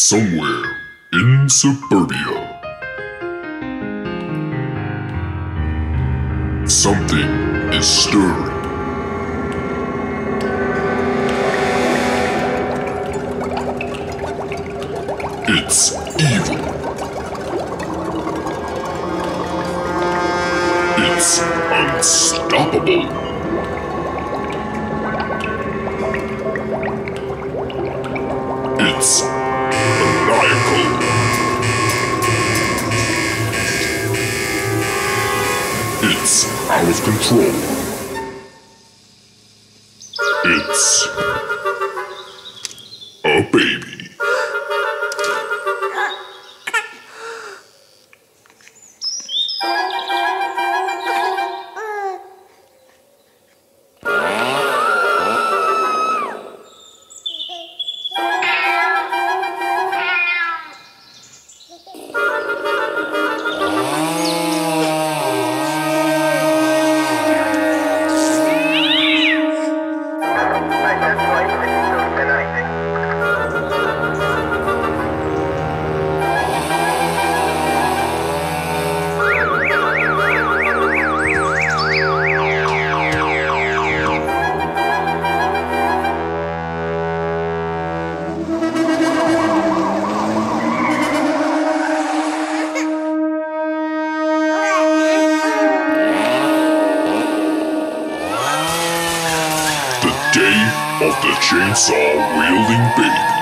Somewhere in suburbia, something is stirring. It's evil. It's unstoppable. It's maniacal. It's out of control. It's a baby. Day of the Chainsaw Wielding Baby.